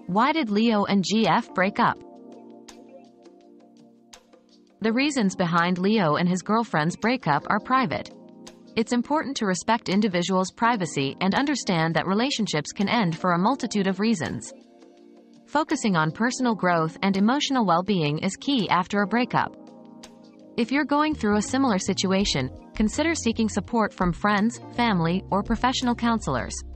Why did Leo and GF break up? The reasons behind Leo and his girlfriend's breakup are private. It's important to respect individuals' privacy and understand that relationships can end for a multitude of reasons. Focusing on personal growth and emotional well-being is key after a breakup. If you're going through a similar situation, consider seeking support from friends, family, or professional counselors.